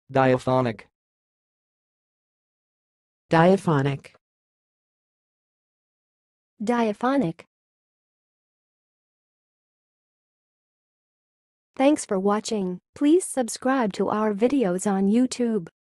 Diaphonic. Diaphonic. Diaphonic. Thanks for watching. Please subscribe to our videos on YouTube.